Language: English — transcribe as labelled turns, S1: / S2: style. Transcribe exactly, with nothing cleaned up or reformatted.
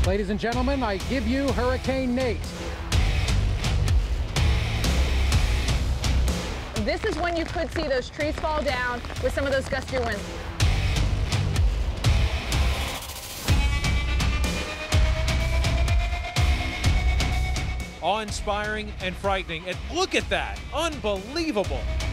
S1: Ladies and gentlemen, I give you Hurricane Nate.
S2: This is when you could see those trees fall down with some of those gusty winds.
S3: Awe-inspiring and frightening. And look at that, unbelievable.